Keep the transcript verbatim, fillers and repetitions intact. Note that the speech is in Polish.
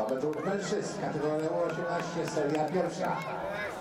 Nowy Człon Mężczyzn, kategoria U osiemnaście, seria pierwsza.